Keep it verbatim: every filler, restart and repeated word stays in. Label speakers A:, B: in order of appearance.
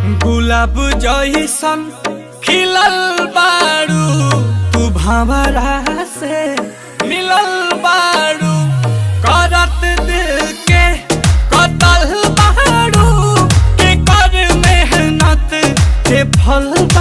A: गुलाब जइसन खिलल बारू, तू भंवरा से मिलल बारू, करत दिल के कतल बारू, के कर मेहनत के फल